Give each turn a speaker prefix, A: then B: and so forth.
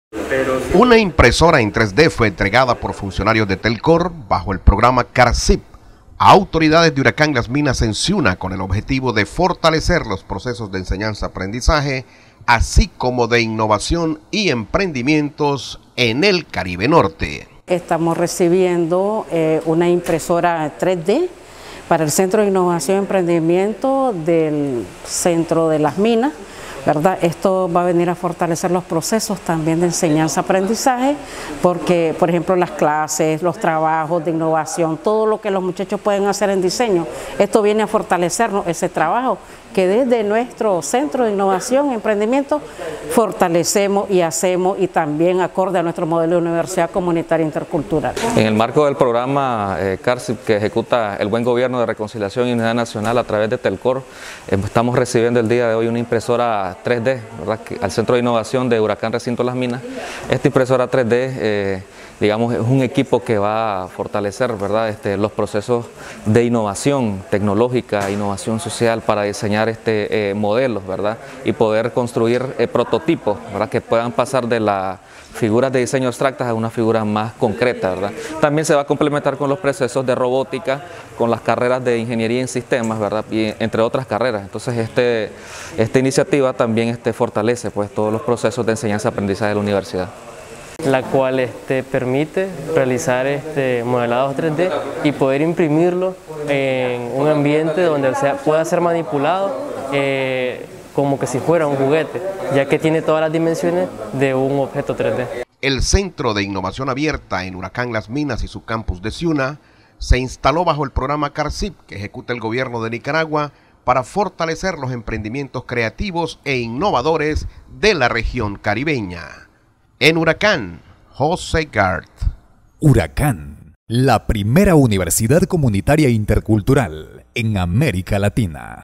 A: Una impresora en 3D fue entregada por funcionarios de Telcor bajo el programa CARCIP a autoridades de Huracán Las Minas en Ciuna con el objetivo de fortalecer los procesos de enseñanza-aprendizaje, así como de innovación y emprendimientos en el Caribe Norte.
B: Estamos recibiendo una impresora 3D para el Centro de Innovación y Emprendimiento del Centro de Las Minas, ¿verdad? Esto va a venir a fortalecer los procesos también de enseñanza-aprendizaje, porque, por ejemplo, las clases, los trabajos de innovación, todo lo que los muchachos pueden hacer en diseño, esto viene a fortalecernos ese trabajo que desde nuestro Centro de Innovación y Emprendimiento fortalecemos y hacemos, y también acorde a nuestro modelo de universidad comunitaria intercultural.
C: En el marco del programa CARCIP, que ejecuta el Buen Gobierno de Reconciliación y Unidad Nacional a través de Telcor, estamos recibiendo el día de hoy una impresora 3D, ¿verdad?, al Centro de Innovación de Huracán Recinto Las Minas. Esta impresora 3D digamos, es un equipo que va a fortalecer, ¿verdad?, los procesos de innovación tecnológica, innovación social para diseñar modelos, ¿verdad?, y poder construir prototipos, ¿verdad?, que puedan pasar de las figuras de diseño abstractas a una figura más concreta, ¿verdad? También se va a complementar con los procesos de robótica, con las carreras de ingeniería en sistemas, ¿verdad?, y entre otras carreras. Entonces esta iniciativa también fortalece pues todos los procesos de enseñanza-aprendizaje de la universidad,
D: la cual permite realizar modelados 3D y poder imprimirlo en un ambiente donde pueda ser manipulado como que si fuera un juguete, ya que tiene todas las dimensiones de un objeto 3D.
A: El Centro de Innovación Abierta en Huracán Las Minas y su campus de Ciuna se instaló bajo el programa CARCIP que ejecuta el gobierno de Nicaragua para fortalecer los emprendimientos creativos e innovadores de la región caribeña. En Huracán, José Gart.
E: Huracán, la primera universidad comunitaria intercultural en América Latina.